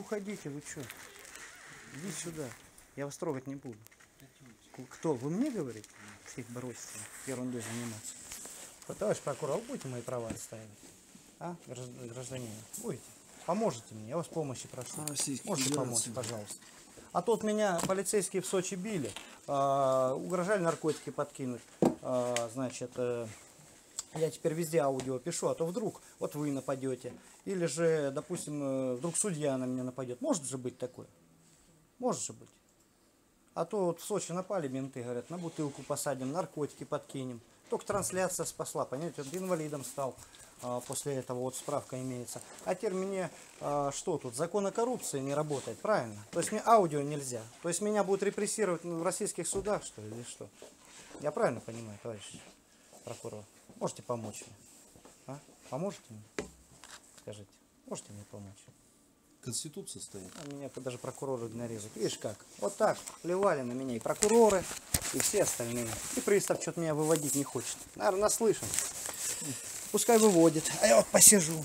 уходите, вы что? Идите сюда. Я вас трогать не буду. Кто? Вы мне говорите? Всех бросите, ерундой заниматься. Вот, товарищ прокурор, вы будете мои права отстаивать? А, гражданин? Будете? Поможете мне? Я вас помощи прошу. Можете помочь, пожалуйста. А тут меня полицейские в Сочи били, угрожали наркотики подкинуть. Значит, я теперь везде аудио пишу, а то вдруг вот вы нападете. Или же, допустим, вдруг судья на меня нападет. Может же быть такое? Может же быть. А то вот в Сочи напали менты, говорят, на бутылку посадим, наркотики подкинем. Только трансляция спасла, понимаете, вот инвалидом стал. После этого вот справка имеется. А теперь мне что тут? Закон о коррупции не работает, правильно? То есть мне аудио нельзя. То есть меня будут репрессировать в российских судах, что ли, или что? Я правильно понимаю, товарищ прокурор? Можете помочь мне? А? Поможете мне? Скажите, можете мне помочь? Конституция стоит. А меня даже прокуроры нарезают. Видишь как? Вот так плевали на меня и прокуроры, и все остальные. И пристав что-то меня выводить не хочет. Наверное, наслышан. Пускай выводит. А я вот посижу.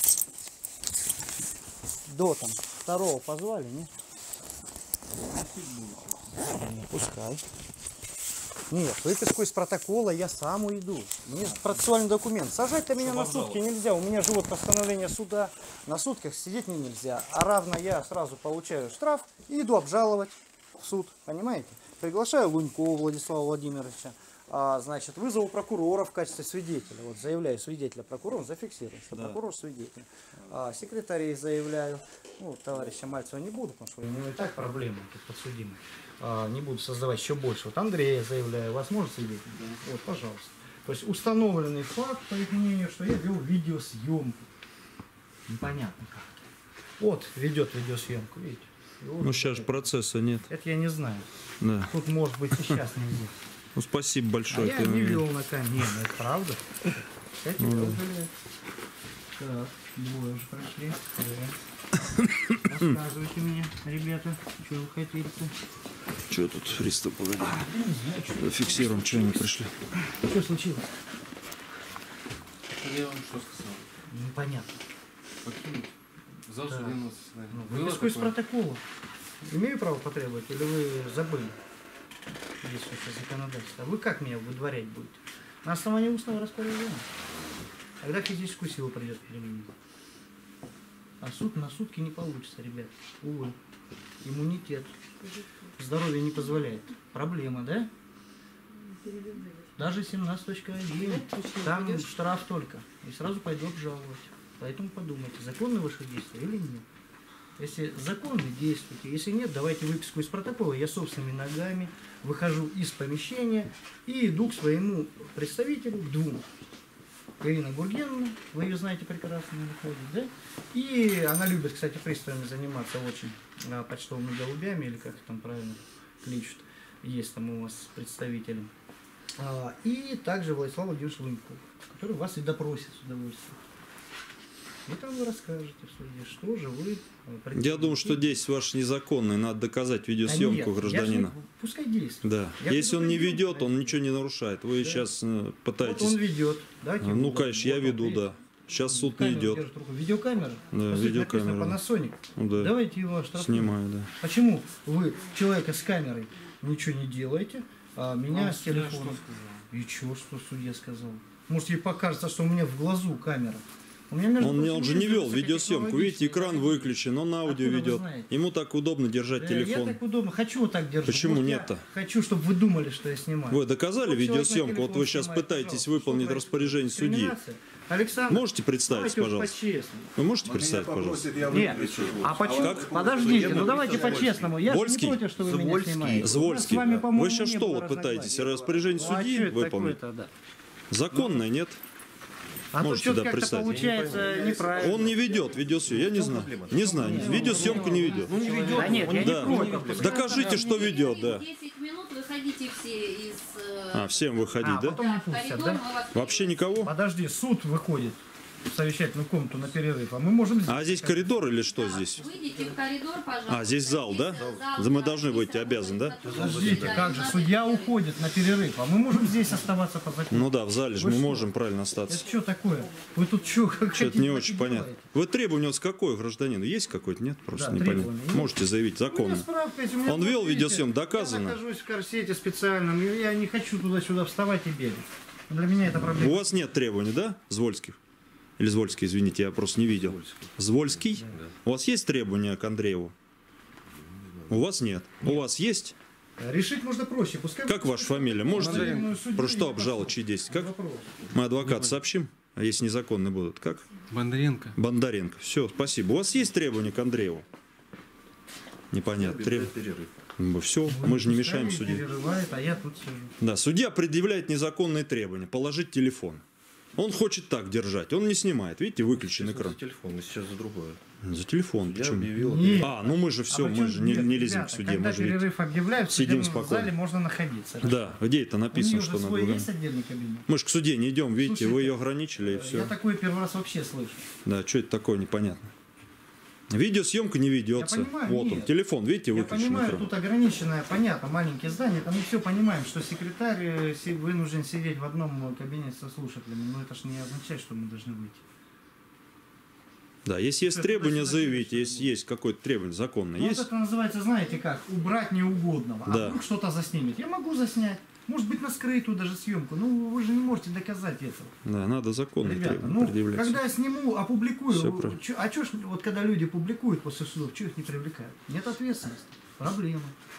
До там второго позвали, нет? Пускай. Нет, выписку из протокола я сам уйду. Мне процессуальный документ. Сажать-то меня на сутки нельзя. У меня же вот постановление суда. На сутках сидеть мне нельзя. А равно я сразу получаю штраф и иду обжаловать в суд. Понимаете? Приглашаю Лунькова Владислава Владимировича. Значит, вызову прокурора в качестве свидетеля. Вот заявляю свидетеля прокурора, зафиксирую, что прокурор свидетель. Секретарей заявляю. Ну, товарища Мальцева не буду, потому что у него и так проблемы тут подсудимые. Не буду создавать еще больше. Вот Андрея заявляю, вас может свидетель? Вот, пожалуйста. То есть установленный факт, по их мнению, что я вел видеосъемку. Непонятно как. Вот ведет видеосъемку, видите? Вот, ну сейчас же процесса нет. Это я не знаю. Да. Тут может быть и сейчас нельзя. Ну спасибо большое. А я не вел на камеру. Не, ну это правда. Кстати, так, двое уже прошли. Рассказывайте мне, ребята, что вы хотели-то. Что тут, Христо, погоди. Фиксируем, что они пришли. Что случилось? Я вам что сказал? Непонятно. Покинуть. Завтра Да. нас. Выписку из протокола. Имею право потребовать, или вы забыли? Здесь сейчас законодательство. А вы как меня выдворять будете? На основании устного распоряжения. Когда физическую силу придет применить. А суд на сутки не получится, ребят. Увы. Иммунитет. Здоровье не позволяет. Проблема, да? Даже 17.1. Там штраф только. И сразу пойду обжаловать. Поэтому подумайте, законны ваши действия или нет. Если законно, действуйте. Если нет, давайте выписку из протокола. Я собственными ногами выхожу из помещения и иду к своему представителю, к двум. Ирина Гургеновна, вы ее знаете прекрасно, выходит, да? И она любит, кстати, приставами заниматься очень почтовыми голубями, или как их там правильно кличут. Есть там у вас представители. И также Владислав Владимирович Луньков, который вас и допросит с удовольствием. И там вы расскажете в суде, что же вы... Я думаю, что действия ваши незаконные. Надо доказать видеосъемку гражданина. Пускай действует. Да. Если он не ведет, он ничего не нарушает. Вы сейчас пытаетесь... Вот он ведет. Ну, конечно, я веду, да. Сейчас суд не идет. Видеокамера? Да, видеокамера. Panasonic. Да. Давайте его оштрафуем. Снимаю, да. Почему вы человека с камерой ничего не делаете, а меня с телефоном? И что судья сказал? Может, ей покажется, что у меня в глазу камера. Он же не вел видеосъемку. Видите, экран выключен, он аудио ведет. Ему так удобно держать телефон. Я так удобно. Хочу вот так держать. Почему нет-то? Хочу, чтобы вы думали, что я снимаю. Вы доказали видеосъемку? Вот вы сейчас пытаетесь выполнить распоряжение судьи. Александр, можете представить, пожалуйста? Вы можете представить, пожалуйста? Нет. А почему? Подождите, ну давайте по-честному. Я же не против, что вы меня снимаете. Звольский. Вы сейчас что вот пытаетесь? Распоряжение судьи выполнить? Законное, нет? А можете тут как-то представить. Получается неправильно. Он не ведет видеосъемку, я не знаю. Не знаю, видеосъемку не ведет. Ну не ведет. Да нет, я не против. Докажите, что ведет, да. 10 минут выходите все из... Всем выходить, да? Потом не пустят, да? Вообще никого? Подожди, суд выходит. совещательную комнату на перерыв, а мы можем... А здесь коридор или что здесь? Выйдите в коридор, пожалуйста. А, здесь зал, да? Зал, Мы должны быть обязаны, да? Подождите, как же, судья уходит на перерыв, а мы можем здесь оставаться по закону. Ну да, в зале же Вы мы что? можем правильно остаться. Это что такое? Вы тут что, как Что-то не хотите, очень так и понятно. делаете? Вы требование у вас какое, гражданин? Есть какое-то? Нет? Просто Да, непонятно. требование есть. Можете заявить У меня законно. справка есть, у меня Он вел вот, видите, видеосъем, доказано. Я нахожусь в корсете специальном, и я не хочу туда-сюда вставать и бегать. Для меня это У проблема. вас нет требований, да, Звольских? Или Звольский, извините, я просто не видел. Звольский? У вас есть требования к Андрееву? У вас нет. У вас есть? Решить можно проще. Пускай Как ваша фамилия? Можете? Мандарин. Про что обжаловать чьи 10? Как? Вопрос. Мы адвокат сообщим, а если незаконные будут? Как? Бондаренко. Бондаренко. Все, спасибо. У вас есть требования к Андрееву? Непонятно. Все, мы же не мешаем Пускай судье. перерывает, а я тут сижу. Да, судья предъявляет незаконные требования. Положить телефон. Он хочет так держать, он не снимает. Видите, выключен экран. За телефон, мы сейчас за другое. За телефон. Я Почему? объявил. Нет. А, ну мы же все, А мы причем же не нет, лезем ребята, к судье. Когда Мы же ведь- перерыв объявляют, в сидим судебном спокойно. зале можно находиться. Да, где это У написано, нее что же надо? свой было? есть отдельный кабинет. Мы же к суде не идем, видите, вы Слушайте, ее ограничили и Я все. такое первый раз вообще слышу. Да, что это такое, непонятно. Видеосъемка не ведется. Я понимаю, Вот он, нет. телефон, видите, Я выключен понимаю, экран. тут ограниченное, понятно, маленькие здания, там мы все понимаем, что секретарь вынужден сидеть в одном кабинете со слушателями, но это же не означает, что мы должны выйти. Да, если есть Что-то требования, туда-сюда заявите, перешли. если есть какое-то требование законное. Ну, Есть? вот это называется, знаете как, убрать неугодного, Да. а вдруг что-то заснимет. Я могу заснять, может быть на скрытую даже съемку, ну вы же не можете доказать этого. Да, надо законные Ребята, требования ну, предъявлять. когда я сниму, опубликую, Всё правильно. а чё ж, вот когда люди публикуют после судов, чего их не привлекают? Нет ответственности. Проблема.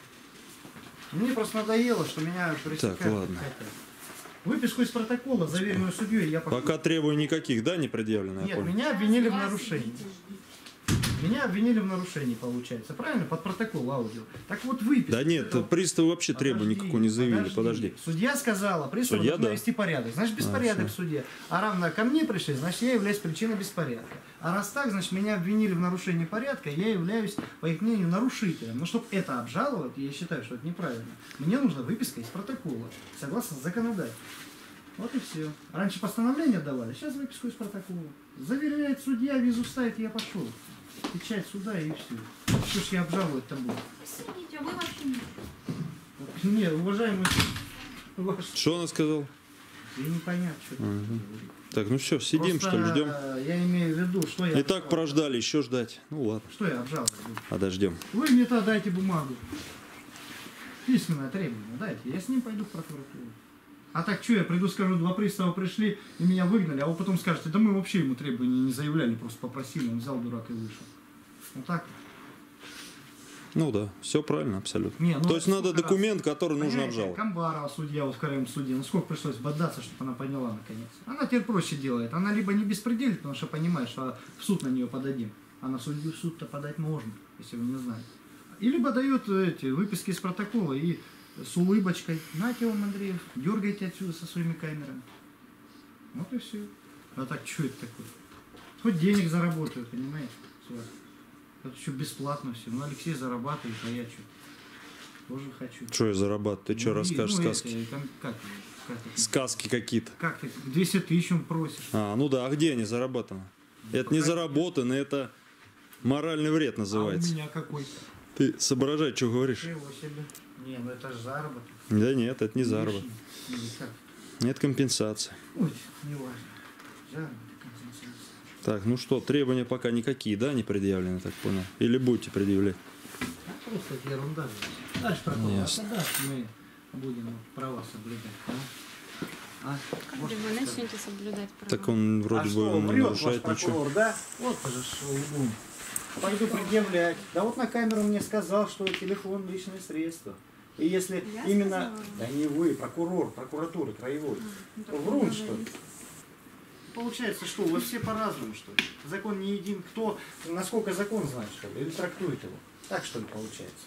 Мне просто надоело, что меня пресекают. Так, ладно. Выписку из протокола, заверенную судьей, я пошел. Пока требований никаких, да, не предъявлено, я Нет, понял. меня обвинили в нарушении. Меня обвинили в нарушении, получается. Правильно? Под протокол аудио. Так вот выписка. Да нет, приставы вообще требований никакого не заявили, подожди. Судья сказала, пристав Судья, должен да. навести порядок. Значит, беспорядок всё. в суде. А равно ко мне пришли, значит, я являюсь причиной беспорядка. А раз так, значит, меня обвинили в нарушении порядка, я являюсь, по их мнению, нарушителем. Но чтобы это обжаловать, я считаю, что это неправильно. Мне нужна выписка из протокола, согласно законодательству. Вот и все. Раньше постановление давали, сейчас выписку из протокола. Заверяет судья, визу ставит, я пошел. Печать суда и все. Что ж я обжаловать-то буду? Извините, а вы вообще не... Нет, уважаемый ваш... Что она сказала? Я не понятно, что это. Так, ну все, сидим, Просто, что ли, ждем. Я имею в виду, что я... И так прождали, еще ждать. Ну ладно, Что я обжаловать буду? подождем. Вы мне тогда дайте бумагу. Письменное требование дайте. Я с ним пойду в прокуратуру. А так что, я приду, скажу, два пристава пришли и меня выгнали, а вы потом скажете, да мы вообще ему требования не заявляли, просто попросили, он взял дурак и вышел. Вот так. Ну да, все правильно, абсолютно. Не, ну То есть надо сколько документ, который нужно Понимаете, обжаловать. Камбарова судья вот в краевом суде, ну сколько пришлось бодаться, чтобы она поняла наконец. Она теперь проще делает. Она либо не беспределит, потому что понимает, что в суд на нее подадим. А на судью в суд-то подать можно, если вы не знаете. И либо дает эти выписки из протокола и с улыбочкой. Нате вам, Андреев, дергайте отсюда со своими камерами. Вот и все. А так что это такое? Хоть денег заработаю, понимаете? С вас. Это еще бесплатно все. Ну, Алексей зарабатывает, а я что? Тоже хочу. Что я зарабатываю? Ты что, Ну, расскажешь ну, сказки? эти, как это? Сказки какие-то. Как ты? 200 тысяч он просишь. А, ну да, а где они заработаны? Это не заработано, это моральный вред А у называется. меня какой? Ты соображай, что говоришь. Чего себе? Не, ну это же заработок. Да нет, это не заработок. Или как? Это компенсация. Ой, не важно. Заработок, компенсация. Так, ну что, требования пока никакие, да, не предъявлены, так понял? Или будете предъявлять? Просто это ерунда. Дальше прокурор. Ясно. А когда мы будем права соблюдать? А? Как Может, вы скажете? начнете соблюдать права? Так он вроде бы не нарушает ничего. да? Вот же лгун. Пойду предъявлять. Да вот на камеру мне сказал, что телефон личное средство. И если Я именно... сказала? Да не вы, прокурор, прокуратуры краевой. Врун, что ли? Получается, что у вас все по-разному, что ли? Закон не един. Кто, насколько закон знает, что ли? Или трактует его? Так, что ли, получается?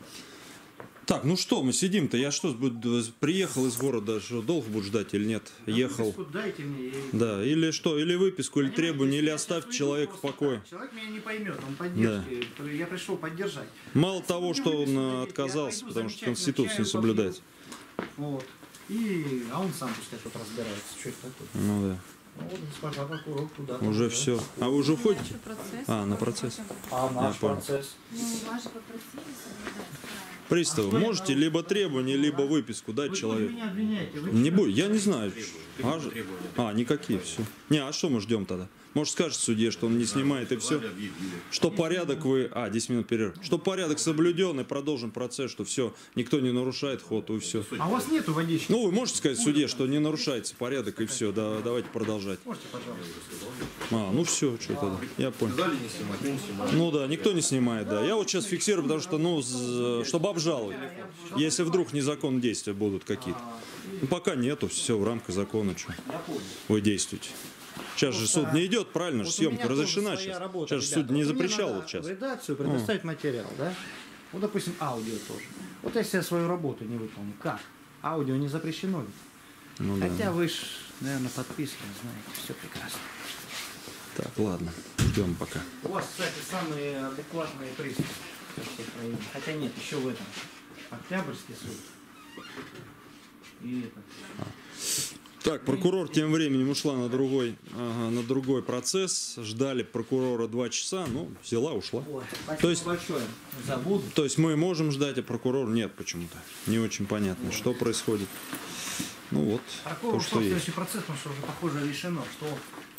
Так, ну что, мы сидим-то, я что, приехал из города, что долго буду ждать или нет? А Ехал. выписку дайте мне. Да, или что, или выписку, или Понимаете, требования, или я сейчас оставьте уйду человека в просто покое. так. Человек меня не поймет, он поддержки. Я пришел поддержать. Мало того, Мне что выписку он дадите, я отказался, пойду потому что замечательно Конституция чаю не соблюдается. попью. Вот. А он сам пускай тут разбирается, что это такое. Ну да. Ну, вот госпожа прокурор туда. Уже все. А вы уже уходите? Дальше процесс. А, на процесс. А наш понял. процесс? Ну, вас же попросили соблюдать правила. Приставы, что я можете должен либо требования, либо выписку дать Вы человеку? меня обвиняете. Вы Не чё? будет, я не знаю. Никакие, все. Не, а что мы ждем тогда? Может, скажет судье, что он не снимает и все. Что порядок вы... 10 минут перерыв. Что порядок соблюден и продолжим процесс, что все, никто не нарушает ход и все. А у вас нету водички? Ну, вы можете сказать судье, что не нарушается порядок и все. Да, давайте продолжать. Можете, пожалуйста. Ну все, что тогда. Я понял. Ну да, никто не снимает, да. Я вот сейчас фиксирую, потому что, чтобы обжаловать. Если вдруг незаконные действия будут какие-то. Ну, пока нету, все в рамках закона, что вы действуете. Сейчас же суд не идет, правильно же, Вот у съемка меня тоже разрешена своя сейчас. работа, Сейчас же ребята. суд не Вот мне запрещал надо вот сейчас. в редакцию предоставить материал, да? Вот, допустим, аудио тоже. Вот если я свою работу не выполню, как? Аудио не запрещено ведь? Ну да. Хотя вы ж, наверное, подписаны, знаете, все прекрасно. Так, ладно, ждем пока. У вас, кстати, самые адекватные приставы. Хотя нет, еще в этом. Октябрьский суд. И это. Так, прокурор тем временем ушла на другой процесс. Ждали прокурора 2 часа, ну, взяла, ушла. Ой, спасибо То есть- большое. Забуду. То есть мы можем ждать, а прокурор нет почему-то. Не очень понятно, что происходит. Ну вот, Прокурор то, ушел что в есть. следующий процесс, потому что уже, похоже, решено, что...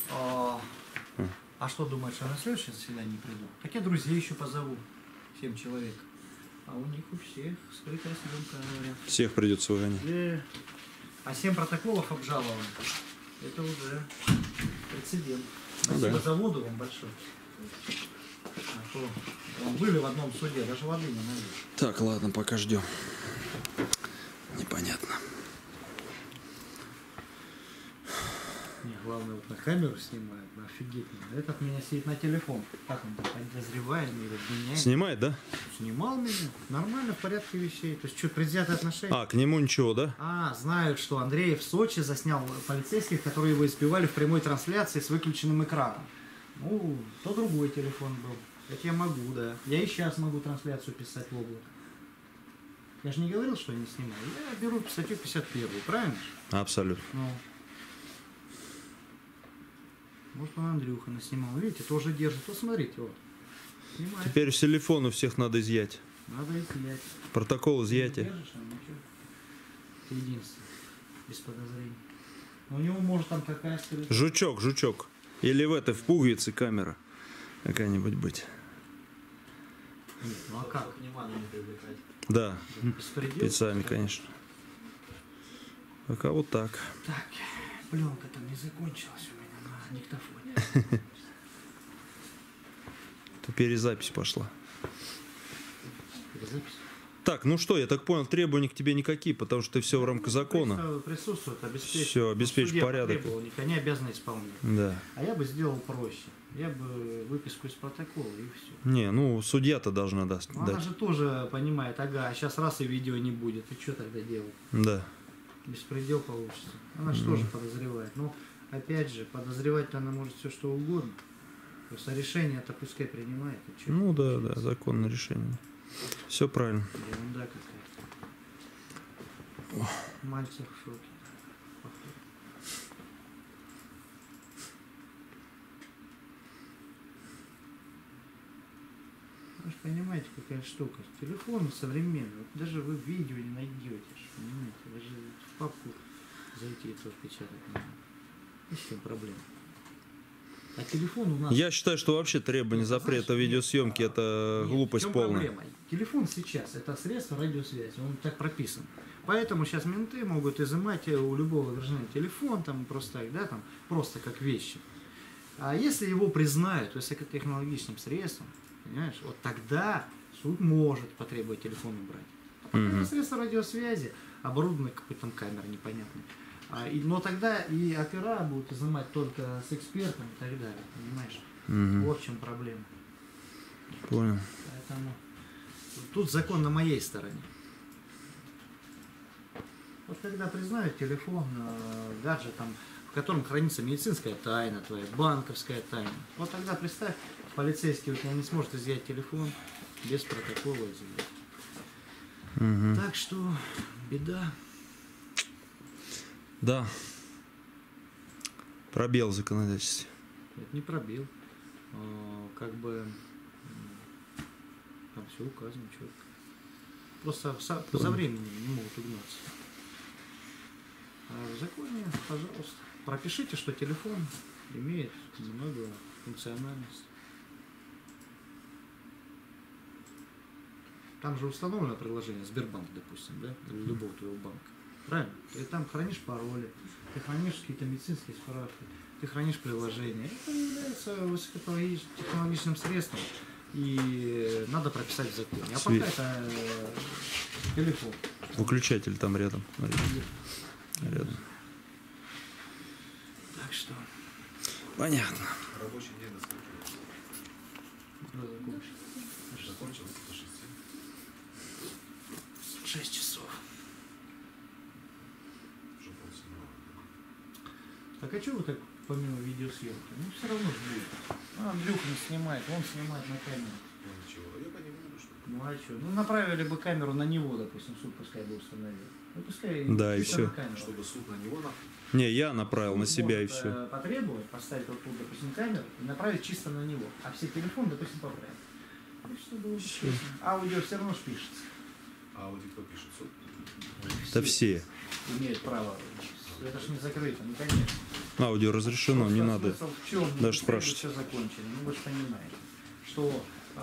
А что думаешь, что я на следующее заседание не приду? Так я друзей еще позову. 7 человек. А у них у всех скрытая съемка, говорят. Всех придется выгонять. А 7 протоколов обжаловано. Это уже прецедент. Ну Спасибо да. за воду вам большое. А то были в одном суде, даже воды не налили. Так, ладно, пока ждем. Непонятно. Не, главное, вот на камеру снимают, офигительно. Этот меня сидит на телефон. Как он там, подозреваемый или обвиняемый? Снимает, да? Снимал меня. Нормально, в порядке вещей. То есть, что, предвзятые отношения? А, к нему ничего, да? Знают, что Андреев в Сочи заснял полицейских, которые его избивали в прямой трансляции с выключенным экраном. Ну, то другой телефон был. Это я могу, да. Я и сейчас могу трансляцию писать в облако. Я же не говорил, что я не снимаю. Я беру статью 51, правильно? Абсолютно. Ну. Может, он Андрюха наснимал. Видите, тоже держит. Вот смотрите, вот. Снимает. Теперь с телефона у всех надо изъять. Надо изъять. Протокол изъятия. Держишь, а ничего. Ты единственный. Без подозрений. Но у него может там какая скрытая. Жучок. Или в пуговице камера какая-нибудь быть. Нет, ну а как? Внимание не привлекать. Да, Беспредел? специально, конечно. Пока вот так. Так, пленка там не закончилась у меня на диктофоне. То перезапись пошла. Запись. Так, ну что, я так понял, требований к тебе никакие, потому что ты все в рамках закона. Приставы присутствуют, обеспечить. Всё, обеспечь порядок. Они обязаны исполнять. Да. А я бы сделал проще. Я бы выписку из протокола и все. Не, ну судья-то должна дать. Она же тоже понимает, сейчас раз и видео не будет, и что тогда делать? Да. Беспредел получится. Она же тоже подозревает. Но опять же, подозревать-то она может все что угодно. Просто решение-то пускай принимает. И чё? Ну да, законное решение. Все правильно. Ерунда какая-то. Мальцев в шоке. Походу. Вы же понимаете, какая штука. Телефон современный. Вот даже вы видео не найдете. Понимаете? Даже в папку зайти и то печатать не надо. И с чем проблема? А телефон у нас... Я считаю, что вообще требование запрета видеосъемки это Нет, глупость в чем полная. проблема? Телефон сейчас это средство радиосвязи, он так прописан. Поэтому сейчас менты могут изымать у любого гражданина телефон, там просто так, да, там просто как вещи. А если его признают высокотехнологичным средством, понимаешь, вот тогда суд может потребовать телефон убрать. А пока это средство радиосвязи, оборудовано какой-то там камерой непонятной. Но тогда и опера будут изымать только с экспертом и так далее, понимаешь? Вот в чем проблема. Понял. Поэтому тут закон на моей стороне. Вот когда признают телефон, гаджет, там, в котором хранится медицинская тайна твоя, банковская тайна, вот тогда представь, полицейский у тебя не сможет изъять телефон без протокола изъять. Так что беда. Да. Пробел в законодательстве. Это не пробел. Как бы там все указано четко. Просто за временем не могут угнаться. А в законе, пожалуйста, пропишите, что телефон имеет много функциональности. Там же установлено приложение Сбербанк, допустим, да, или любого твоего банка. Правильно? Ты там хранишь пароли, ты хранишь какие-то медицинские справки, ты хранишь приложение. Это является высокотехнологичным средством, и надо прописать в законе. А пока это телефон. Выключатель там рядом. Рядом. Так что... Понятно. Рабочий день до скольки? Закончился до 6. 6 часов. Уже полседьмого. Так а что вы так помимо видеосъемки? Ну все равно же будет. Андрюх не снимает, он снимает на камеру. Ну ничего, я по нему буду, что ли? Ну а что? Ну направили бы камеру на него, допустим, суд пускай бы установил. Ну пускай Да, и чисто всё. на камеру. Чтобы суд на него нахуй. Не, я направил на Суд себя и может, все. потребовать, поставить вот тут, допустим, камеру и направить чисто на него. А все телефоны, допустим, поправить. И что было бы честно. Аудио все равно ж пишется. А вот кто пишет суд? Да все. Имеют право. Это ж не закрыто, ну конечно. Аудио разрешено, не надо. Смысл в чем? даже спрашивать. Все закончено. Ну вы же понимаете, что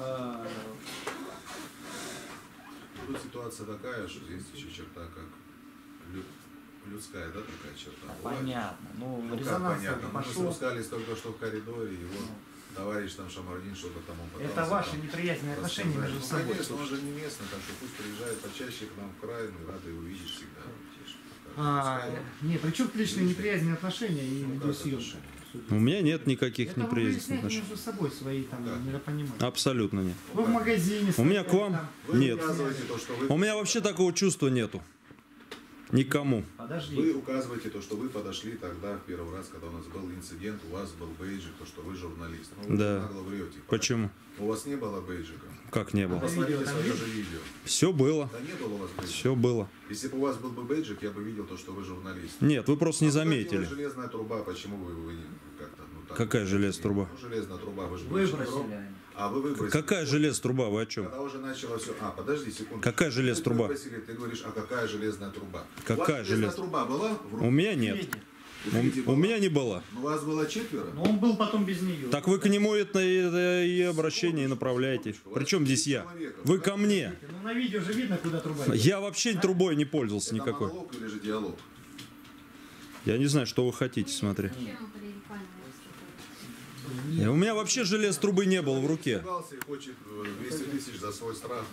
Тут ситуация такая, что есть еще черта, как людская, да, такая черта. Бывает? понятно. Ну, Ну как резонанс понятно, мы пошел. спускались только что в коридоре, и вот товарищ там Шамардин что-то там он пытался. Это ваши там неприязненные отношения рассказать. между Ну, собой. конечно, он же не местный, так что пусть приезжает почаще к нам в край, мы рады его видеть всегда. Не, при чем личные неприязненные отношения и Ну, как видеосъемка? У меня нет никаких Это вы неприязненных выясняете отношений. между собой свои там Как? недопонимания. Абсолютно нет. Вы в магазине. У меня к стоите вам там. Вы нет. указываете то, что вы... У меня вообще такого чувства нету. Никому. Подожди. Вы указываете то, что вы подошли тогда в первый раз, когда у нас был инцидент, у вас был бейджик, то, что вы журналист. Ну, вы Да. нагло врете. Почему? У вас не было бейджика. Как не было? Посмотрите видео там свое есть? же видео. Все было. Да не было у вас бейджика. Все было. Если бы у вас был бы бейджик, я бы видел то, что вы журналист. Нет, вы просто не А вот эти вот заметили. Железная труба, почему вы не как-то... Ну, так, Какая железная труба? Ну, железная труба, вы же бывший игрок. Выбросили они. А вы выбросили. Какая железная труба? Вы о чем? Когда уже начало все... А, подожди секунду. Какая железная труба? Выбросили, ты говоришь, а какая железная труба? Какая У вас железная железная? труба была в руке? У меня нет. Видите, У была? меня не было. Ну, у вас было 4. Но он был потом без нее. Так вы к нему это и обращение направляете. Причем здесь я? Вы ко мне. Ну на видео же видно, куда труба идет. Я вообще трубой не пользовался Это никакой. монолог или же диалог? Я не знаю, что вы хотите, смотри. У меня вообще желез трубы не было в руке. Испугался и хочет 200 тысяч за свой страх.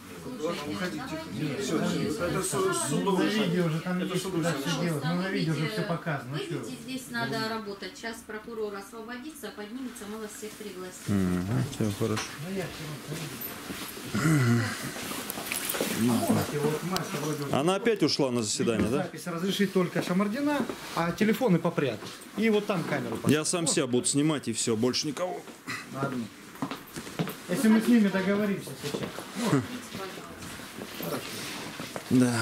Ну, на видео же там есть куда все делать. Ну на видео же все показано. Ну, чё? Выйдите, здесь надо работать. Сейчас прокурор освободится, поднимется, мы вас всех пригласим. Все хорошо. Ну, я вот Маша вроде уже Она опять ушла на заседание, да? запись разрешить только Шамардина, а телефоны попрятать. И вот там камеру поставить. Я сам себя буду снимать и все, больше никого. Ладно. Если мы с ними договоримся сейчас. Идите, пожалуйста. Да.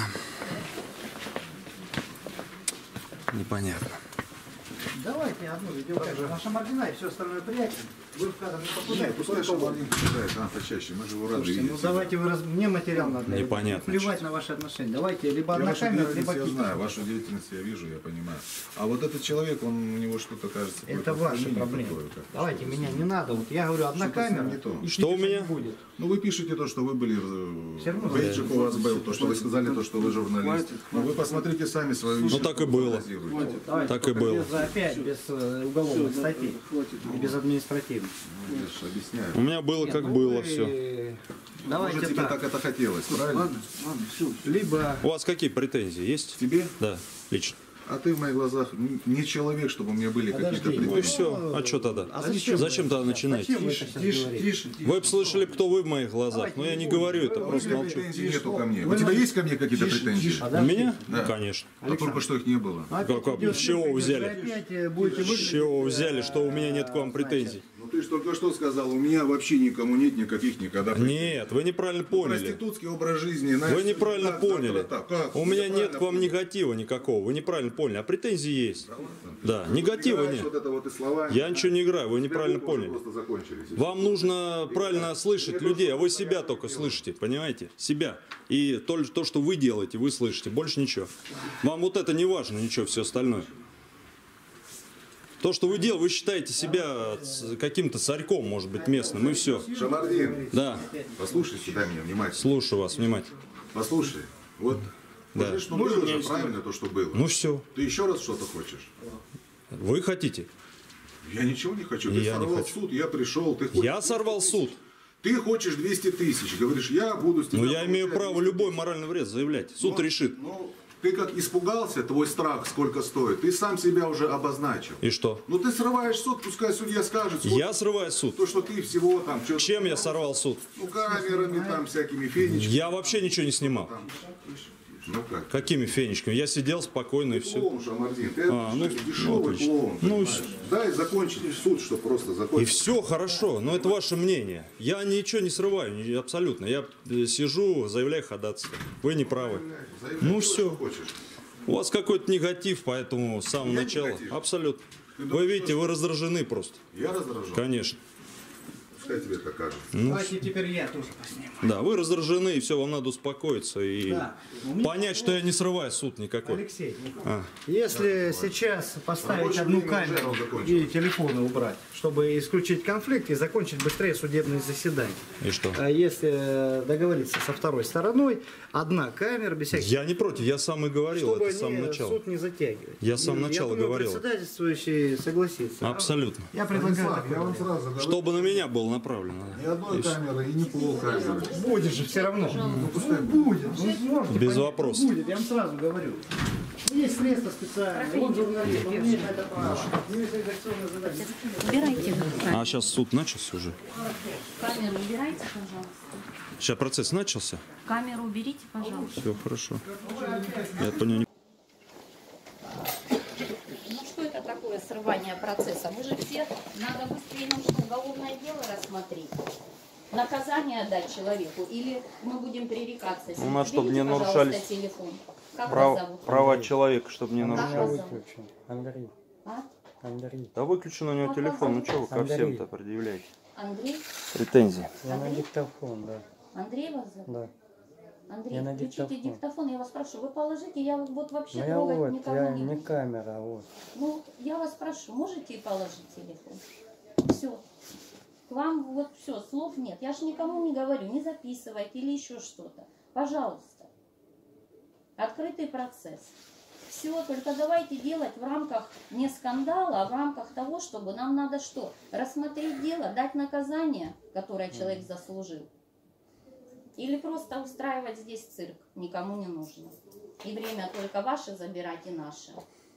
Непонятно. Давайте одну видеокамеру на Шамардина и все остальное прячем. Вы в кадр не попадаете. Пускай Шамардин попадает, почаще, мы же его рады Слушайте, видеть. ну давайте вы мне материал надо. Непонятно. Плевать на ваши отношения. Давайте либо Я одна вашу камера, деятельность либо я какие-то. знаю, вашу деятельность я вижу, я понимаю. А вот этот человек, он у него что-то кажется... Это какое-то ваши сомнение проблемы. такое, как-то. Давайте меня не надо. Вот я говорю, одна Что-то с ним камера. не то. И Что у кипиша меня? не будет. Ну вы пишете то, что вы были, Всё равно бейджик у вас был, то, что вы сказали, то, что вы журналист. Но вы посмотрите сами свою Ну так и было. Давайте, Так и только было. Без, опять без уголовных статей и без административных. Я же объясняю. У меня было как Ну, было вы- все. Давайте Может, тебе так. так это хотелось, правильно? Либо У вас какие претензии есть? Тебе? Да, лично. А ты в моих глазах не человек, чтобы у меня были какие-то Подожди. Ну и претензии. все. А что тогда? А зачем Зачем тогда начинать? Зачем вы это сейчас говорите? Вы бы слышали, кто вы в моих глазах. Но я не говорю это, У просто тебя молчу. претензий нету ко мне. У тебя есть ко мне какие-то претензии? У меня? Да. Конечно. А только что их не было. Опять Как, идет с чего вы выпуск, взяли? опять будете С выглядеть, чего вы взяли, что у меня нет к вам претензий? Ну ты Ты же только что сказал, у меня вообще никому нет никаких никогда. Нет, вы неправильно поняли. Проститутский образ жизни. Вы неправильно поняли. Как? У меня нет к вам Неправильно негатива никакого. Вы неправильно поняли. А претензии есть. Да, понял. негатива Играешь нет. Вот это вот и слова. Я ничего не играю, вы неправильно Сбербанк уже поняли. Просто закончились. Вам нужно правильно слышать людей, а вы себя только слышите, понимаете? Себя. И то, что вы делаете, вы слышите, больше ничего. Вам вот это не важно, ничего, все остальное. То, что вы делаете, вы считаете себя каким-то царьком, может быть, местным, и все. Шамардин, Да, послушай сюда меня внимательно. слушаю вас внимательно. Послушай, вот, Да. вот что было же правильно то, что было. Ну все, Ты еще раз что-то хочешь? вы хотите? Я ничего не хочу. Ты Я не сорвал хочу. суд, я пришел. Ты хочешь Я сорвал 200 суд. тысяч. Ты хочешь 200 тысяч. Говоришь, я буду с тебя Но я имею получать право 200 любой тысяч. моральный вред заявлять. Суд решит. Ну, ты как испугался, твой страх сколько стоит. Ты сам себя уже обозначил. И что? Ну ты срываешь суд, пускай судья скажет, сколько Я срываю суд. то, что ты всего там что-то. Чем я сорвал суд? Ну камерами там всякими фенечками. Я вообще ничего не снимал. Там. Ну как? Какими фенечками? Я сидел спокойно и все. Клоун, Шамардин, ты ну, дешевый отлично. клоун. Ну, понимаешь? Дай закончить суд, что просто И закончить. все хорошо, но это ваше мнение. Я ничего не срываю, абсолютно. Я сижу, заявляю ходатайство. Вы не правы. Заявляй, Ну делай, все. что хочешь. У вас какой-то негатив, поэтому с самого Я начала. негатив. Абсолютно. Ты Вы думаешь, видите, вы раздражены просто. Я раздражен. Конечно. Пускай тебе это кажется. Давайте теперь я тоже посниму. Да, вы раздражены, и все, вам надо успокоиться и Да. У меня- понять, что я не срываю суд никакой. Алексей, А. если сейчас поставить Рабочее одну время уже камеру закончилось. и телефоны убрать, чтобы исключить конфликт и закончить быстрее судебное заседание. И что? А если договориться со второй стороной, одна камера без всяких... Я не против, я сам и говорил чтобы это с самого начала. суд не затягивать. Я с самого начала думаю, говорил. председательствующий согласится. Абсолютно. Я предлагаю Станислав, так. я вам сразу говорю, Чтобы на меня было направлено. ни одной камеры и не полкамеры. Будет же все равно. Ну, пускай будет. Вы сможете Без понять, вопросов. Будет, я вам сразу говорю. Есть средства специальные. Вот журналист, он имеет на это право. Есть редакционное задание. Убирайте А сейчас суд начался уже. камеру, убирайте, пожалуйста. Сейчас процесс начался. Камеру уберите, пожалуйста. Все хорошо. Я понял. Ну что это такое срывание процесса? Мы же все, надо быстрее нам что, уголовное дело рассмотреть. Наказание дать человеку, или мы будем пререкаться? У нас, чтобы Уберите, не пожалуйста, нарушались телефон. Как вас зовут? Права человека, чтобы не Как нарушать. вас зовут? Андрей. А? Андрей. Да выключен у него телефон. Ну что вы ко всем-то предъявляете? Андрей? Претензии. Я на диктофон, да. Андрей вас зовут? Да. Андрей, Я на включите диктофон. диктофон, я вас прошу. Вы положите, я вот вообще Ну я трогать вот, никого я не не буду. камера, вот. Ну, я вас прошу, можете положить телефон? Все. К вам вот все, слов нет. Я же никому не говорю, не записывайте или еще что-то. Пожалуйста. Открытый процесс. Все, только давайте делать в рамках не скандала, а в рамках того, чтобы нам надо что? Рассмотреть дело, дать наказание, которое человек заслужил. Или просто устраивать здесь цирк. Никому не нужно. И время только ваше забирать, и наше.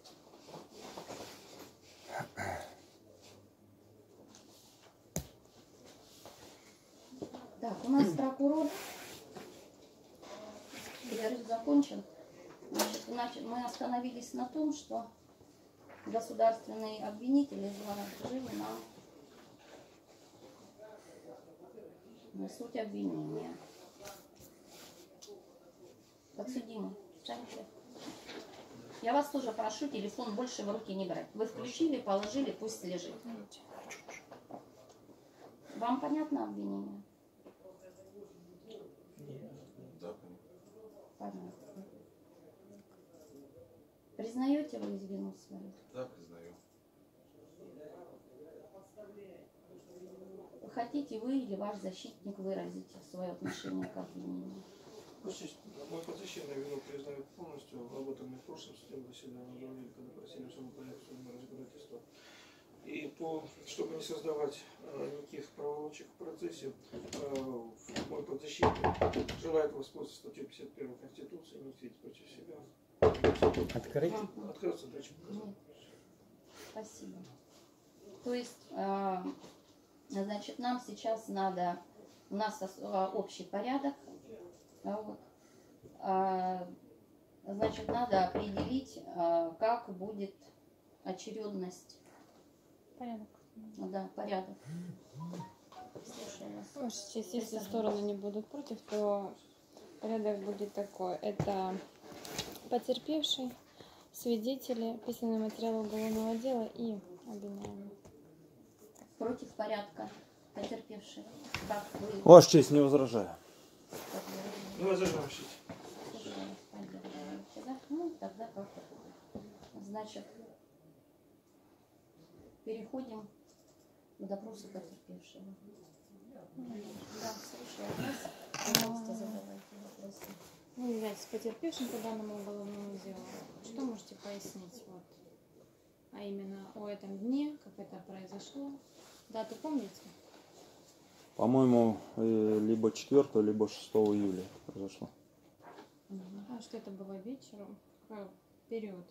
Так, у нас прокурор. Перерыв закончен. Значит, мы остановились на том, что государственный обвинитель изложил на суть обвинения. Подсудимый, встаньте. Я вас тоже прошу телефон больше в руки не брать. Вы включили, положили, пусть лежит. Вам понятно обвинение? Понятно. Признаете вы вину свою? Да, признаю. Хотите вы или ваш защитник выразить свое отношение к обвинению? Мой подзащитный вину признает полностью. Об этом мы в прошлом судебном заседании говорили, когда просили в своем порядке судебного разбирательства. И чтобы не создавать никаких проволочек в процессе, мой подзащитный желает воспользоваться статьей 51 Конституции, не идти против себя. Открыть? Открыться дальше показать. Нет. Спасибо. То есть, значит, нам сейчас надо, у нас общий порядок, вот. Значит, надо определить, как будет очередность. Да, порядок. Слушаю вас. Ваша честь, если стороны не будут против, то порядок будет такой. Это потерпевший, свидетели, письменный материал уголовного дела и обвиняемый. Против порядка. Потерпевший. Как вы? Ваша честь, не возражаю. Ну, возражающий. Поддерживаете, да? Ну, тогда как? Значит, переходим к допросу потерпевшего. Да, слушаю вас. Пожалуйста, задавайте вопросы. Вы являетесь потерпевшим по данному уголовному делу. Что можете пояснить? Вот, а именно о этом дне, как это произошло? Дату помните? По-моему, либо 4, либо 6 июля произошло. А что это было вечером? Какой период?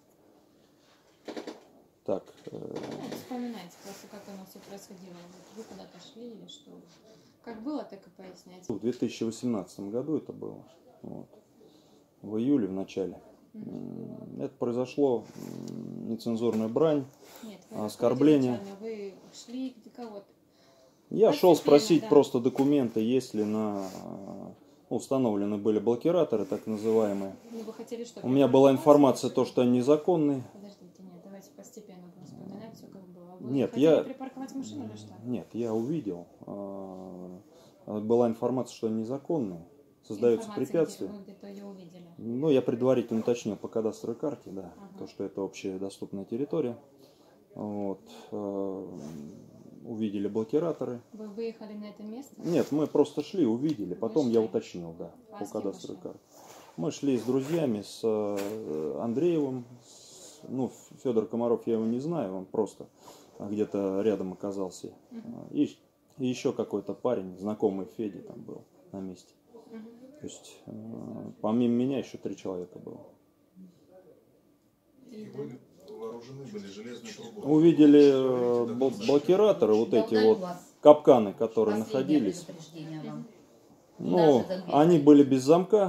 Так, Ну, вспоминайте просто, как оно все происходило. Вот вы куда-то шли или что? Как было, так и поясняйте. в 2018 году это было. Вот. В июле, в начале. Это произошло нецензурная брань, Нет, вы оскорбление. изначально вы шли к кого-то. Я шел Постепенно, спросить да. просто документы, есть ли установлены были блокираторы, так называемые. Ну, вы хотели что? У меня была информация, то, что они незаконные. Подождите, нет, давайте постепенно будем вспоминать все, как было. Вы Нет, хотели я- припарковать машину или что? Нет, я увидел. Была информация, что они незаконные. Создаются Информация, препятствия. Где, вы где-то ее увидели. Ну, я предварительно уточнил по кадастровой карте, да, Ага. то, что это общая доступная территория. Вот. Увидели блокираторы. Вы выехали на это место? Нет, мы просто шли, увидели. Потом я шли. уточнил, да, А по с кем вы кадастровой шли? карте. Мы шли с друзьями, с Андреевым. Федор Комаров, я его не знаю, он просто где-то рядом оказался. И еще какой-то парень, знакомый Феди там был на месте. То есть, помимо меня еще 3 человека было. И вы вооружены были железной трубой. Увидели блокираторы, вот эти вот капканы, которые находились. Ну, они были без замка.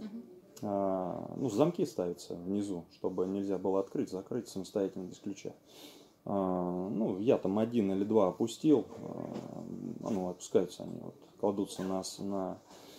Замки ставятся внизу, чтобы нельзя было открыть, закрыть самостоятельно без ключа. Я там 1 или 2 опустил. Опускаются они, вот, кладутся на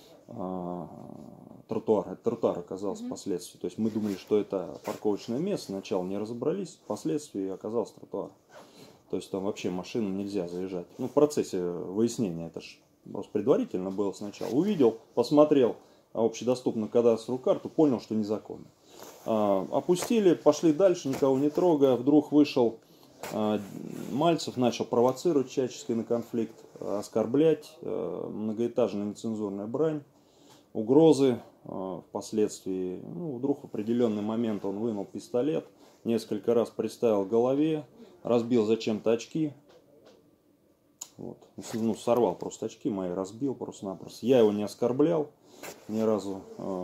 тротуар. Это тротуар оказался впоследствии. То есть мы думали, что это парковочное место. Сначала не разобрались, впоследствии оказался тротуар. То есть там вообще машинам нельзя заезжать. В процессе выяснения, это ж просто предварительно было сначала. Увидел, посмотрел общедоступную кадастровую карту, понял, что незаконно. Опустили, пошли дальше, никого не трогая. Вдруг вышел Мальцев, начал провоцировать всячески на конфликт, оскорблять, многоэтажная нецензурная брань, угрозы впоследствии. Вдруг в определенный момент он вынул пистолет, несколько раз приставил к голове, разбил зачем-то очки. Вот. Сорвал просто очки мои, разбил просто-напросто. Я его не оскорблял ни разу.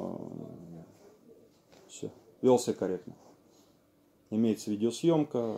Все. Вел себя корректно. Имеется видеосъемка.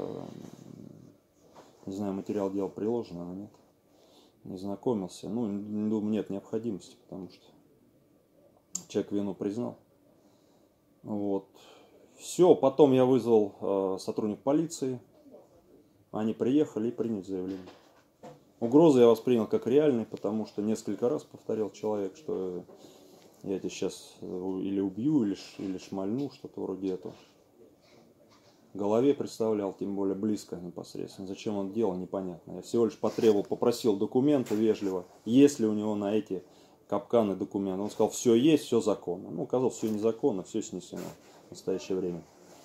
Не знаю, материал дела приложен, а нет. Не знакомился. Думаю, нет необходимости, потому что человек вину признал. Вот. Все, потом я вызвал сотрудников полиции. Они приехали и приняли заявление. Угрозы я воспринял как реальные, потому что несколько раз повторил человек, что я тебя сейчас или убью, или шмальну, что-то вроде этого. В голове представлял, тем более близко непосредственно. Зачем он делал, непонятно. Я всего лишь попросил документы вежливо, есть ли у него на эти капканы документы. Он сказал, все есть, все законно. Оказалось, все незаконно, все снесено в настоящее время.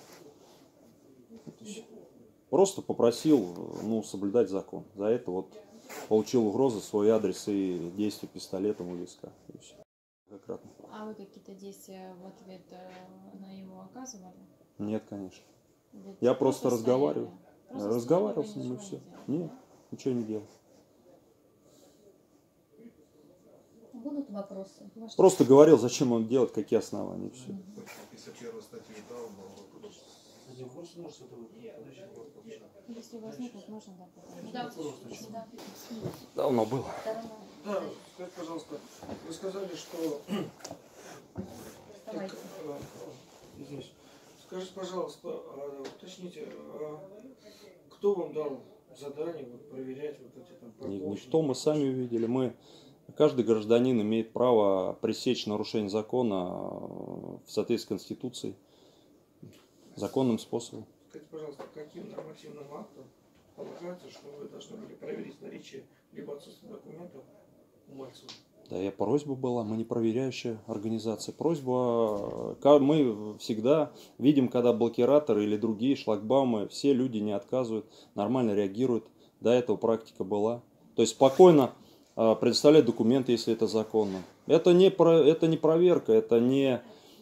Просто попросил соблюдать закон. За это получил угрозы, свой адрес и действие пистолетом у виска. И все. А вы какие-то действия в ответ на него оказывали? Нет, конечно. Ведь Я просто разговаривал. стояли. Просто Разговаривал с стояли, ним и ничего все. не делали. Нет, ничего не делал. Будут вопросы? Просто говорил, зачем он делает, какие основания, и все. Если первой статьи дал, был вопрос. Если возникнут, можно, Да. Давно было. Да, скажите, пожалуйста, вы сказали, что... Давайте. Извините. Скажите, пожалуйста, уточните, кто вам дал задание вот, проверять вот эти там Никто, мы сами увидели. Каждый гражданин имеет право пресечь нарушение закона в соответствии с Конституцией законным способом. Скажите, пожалуйста, каким нормативным актом полагается, что вы должны были проверить наличие либо отсутствие документов у Мальцева? Да, просьба была, мы не проверяющая организация. Просьба, мы всегда видим, когда блокираторы или другие шлагбаумы, все люди не отказывают, нормально реагируют. До этого практика была. То есть спокойно предоставлять документы, если это законно. Это не проверка, это не,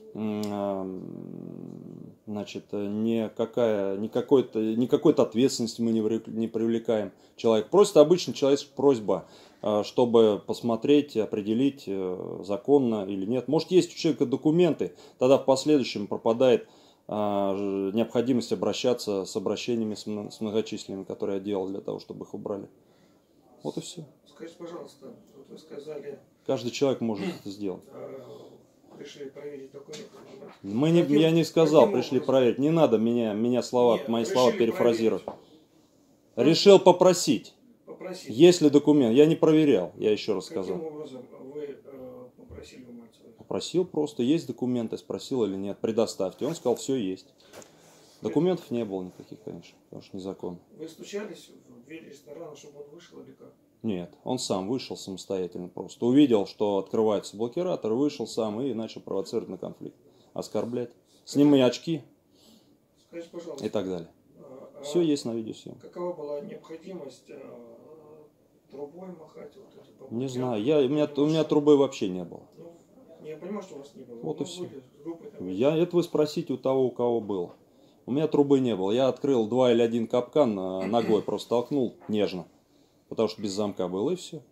значит, не какой-то ответственности мы не привлекаем. Человек просит, обычно человеческая просьба, чтобы посмотреть, определить, законно или нет. Может, есть у человека документы, тогда в последующем пропадает необходимость обращаться с обращениями с многочисленными, которые я делал для того, чтобы их убрали. Вот и все. Скажите, пожалуйста, вот вы сказали... Каждый человек может это сделать. Пришли проверить документы. Я не сказал, пришли проверить. Не надо мои слова перефразировать. Решил попросить. Есть ли документ? Я не проверял, я еще раз сказал. Каким образом вы попросили у Мальцева? Попросил просто, есть документы, спросил или нет, предоставьте. Он сказал, все есть. Документов не было никаких, конечно, потому что незаконно. Вы стучались в дверь ресторана, чтобы он вышел или как? Нет, он сам вышел самостоятельно просто. Увидел, что открывается блокиратор, вышел сам и начал провоцировать на конфликт. Оскорблять. Снимай очки. Скажите, пожалуйста, и так далее. Все есть на видеосъемке. Какова была необходимость трубой махать? Вот эти не знаю, у меня трубы вообще не было. Ну, я понимаю, что у вас не было. Вот и все. Это вы спросите у того, у кого было. У меня трубы не было. Я открыл 2 или 1 капкан, ногой просто толкнул нежно. Потому что без замка было, и все.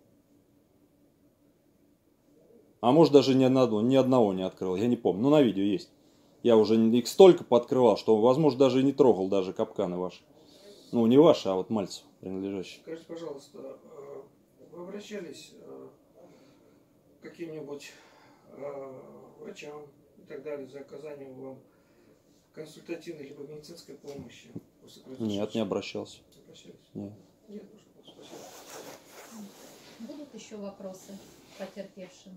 А может, даже ни одного не открыл, я не помню. Ну, на видео есть. Я уже их столько пооткрывал, что, возможно, даже и не трогал даже капканы ваши. Ну, не ваши, а вот Мальцев принадлежащие. Скажите, пожалуйста, вы обращались к каким-нибудь врачам и так далее за оказанием вам консультативной либо медицинской помощи? Нет, не обращался. Нет. Нет, спасибо. Будут еще вопросы потерпевшим?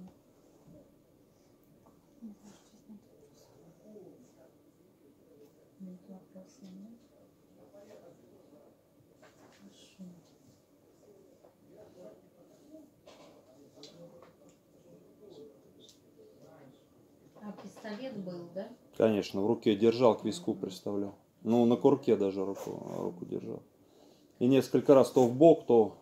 Нет вопросов, нет? Хорошо. А пистолет был, да? Конечно, в руке держал, к виску приставлял. Ну, на курке даже руку держал. И несколько раз то в бок, то...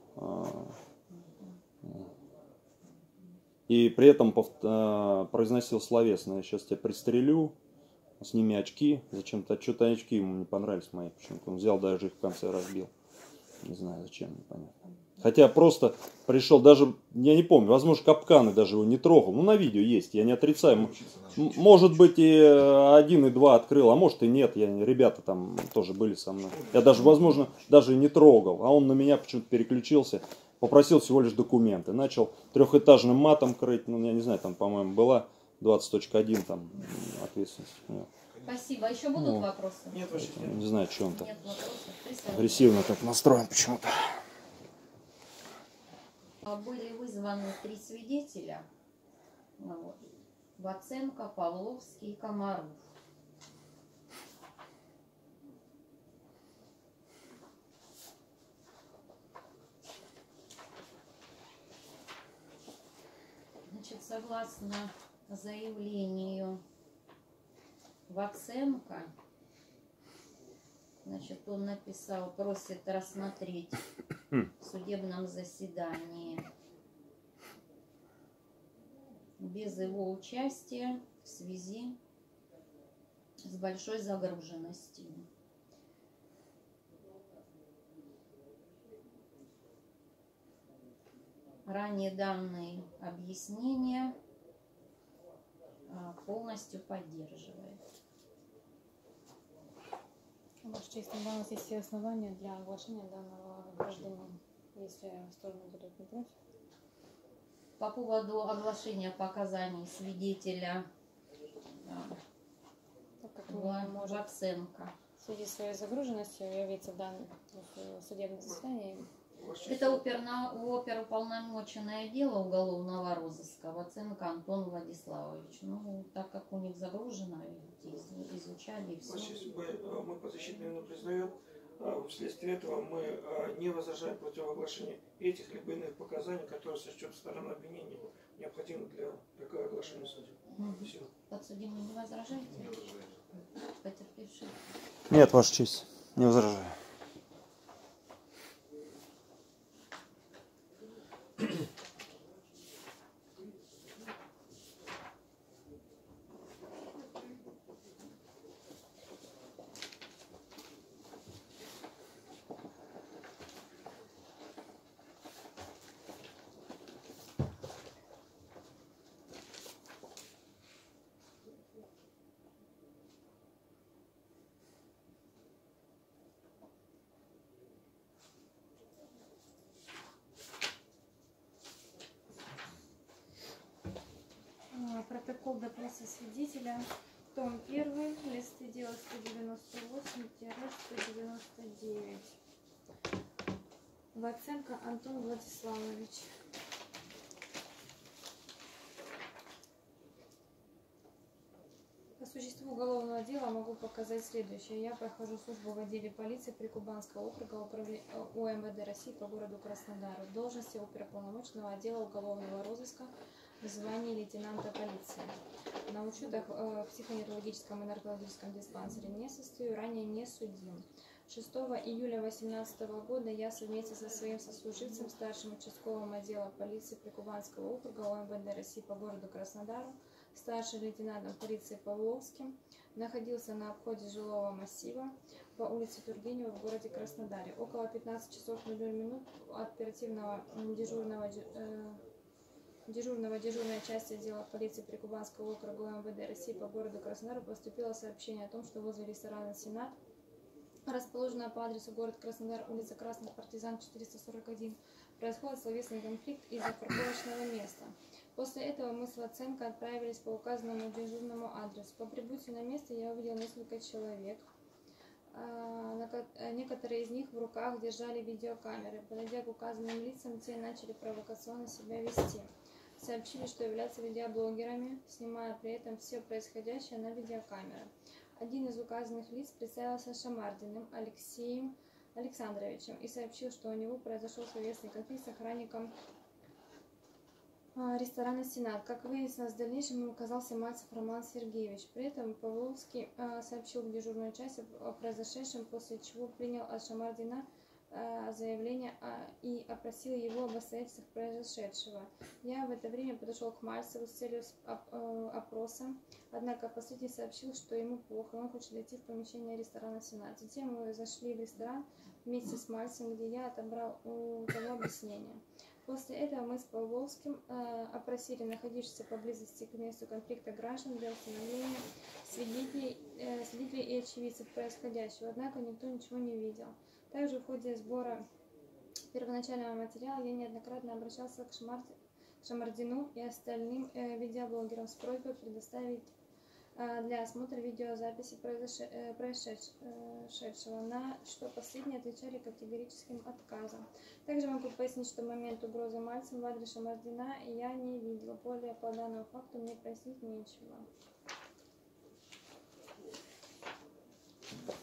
И при этом произносил словесно: я сейчас тебя пристрелю, сними очки. Зачем-то, что-то очки ему не понравились мои. Почему-то он взял, даже их в конце разбил. Не знаю, зачем, непонятно. Хотя просто пришел, даже, я не помню, возможно, капканы даже его не трогал. Ну, на видео есть, я не отрицаю. Может быть, и 1, и 2 открыл, а может и нет. Ребята там тоже были со мной. Я даже, возможно, даже и не трогал. А он на меня почему-то переключился. Попросил всего лишь документы. Начал 3-этажным матом крыть. Ну, я не знаю, там, по-моему, была 20.1 там ответственность. Нет. Спасибо. Еще будут вопросы? Нет, не знаю, что он там. Нет вопросов. Агрессивно так настроен почему-то. Были вызваны 3 свидетеля. Вот. Ваценко, Павловский и Комаров. Значит, согласно заявлению Ваценко, значит, он написал, просит рассмотреть в судебном заседании без его участия в связи с большой загруженностью. Ранее данные объяснения полностью поддерживает. Ваша честь, у нас есть все основания для оглашения данного гражданина, если стороны будут не против. По поводу оглашения показаний свидетеля Ваценко. в связи с своей загруженностью явиться в данное судебное заседание. Это оперуполномоченное дело уголовного розыска, Ваценко Антон Владиславович. Ну, так как у них загружено, изучали и все. Мы подзащитную вину признаем. Вследствие этого мы не возражаем против оглашения этих либо иных показаний, которые сочтет сторона обвинения необходимы для такого оглашения судьи. Спасибо. Подсудимый, не возражаете? Не возражаю. Потерпевший. Нет, Ваша честь, не возражаю. Протокол допроса свидетеля, том 1, листы дела 198-199. Ваценко Антон Владиславович. По существу уголовного дела могу показать следующее. Я прохожу службу в отделе полиции Прикубанского округа УМВД России по городу Краснодару в должности оперуполномоченного отдела уголовного розыска в звании лейтенанта полиции. На учетах в психоневрологическом и наркологическом диспансере не состою, ранее не судим. 6 июля 2018 года я совместно со своим сослуживцем, старшим участковым отдела полиции Прикубанского округа УМВД России по городу Краснодару, старшим лейтенантом полиции Павловским, находился на обходе жилого массива по улице Тургенева в городе Краснодаре. Около 15 часов 00 минут оперативного дежурной части отдела полиции Прикубанского округа МВД России по городу Краснодару поступило сообщение о том, что возле ресторана «Сенат», расположенного по адресу город Краснодар, улица Красных Партизан, 441, происходит словесный конфликт из-за парковочного места. После этого мы с Ваценко отправились по указанному дежурному адресу. По прибытию на место я увидел несколько человек. Некоторые из них в руках держали видеокамеры. Подойдя к указанным лицам, те начали провокационно себя вести. Сообщили, что являются видеоблогерами, снимая при этом все происходящее на видеокамеры. Один из указанных лиц представился Шамардиным Алексеем Александровичем и сообщил, что у него произошел словесный конфликт с охранником ресторана «Сенат». Как выяснилось в дальнейшем, ему оказался Мальцев Роман Сергеевич. При этом Павловский сообщил в дежурную часть о произошедшем, после чего принял от Шамардина заявление и опросил его об обстоятельствах произошедшего. Я в это время подошел к Мальцеву с целью опроса, однако последний сообщил, что ему плохо, он хочет зайти в помещение ресторана «Сенат». Затем мы зашли в ресторан вместе с Мальцевым, где я отобрал у того объяснение. После этого мы с Павловским опросили находившихся поблизости к месту конфликта граждан для установления свидетелей и очевидцев происходящего, однако никто ничего не видел. Также в ходе сбора первоначального материала я неоднократно обращался к Шамардину и остальным видеоблогерам с просьбой предоставить для осмотра видеозаписи происшедшего, на что последние отвечали категорическим отказом. Также могу пояснить, что в момент угрозы Мальцем в адрес Шамардина я не видела. Более по данному факту мне пояснить нечего.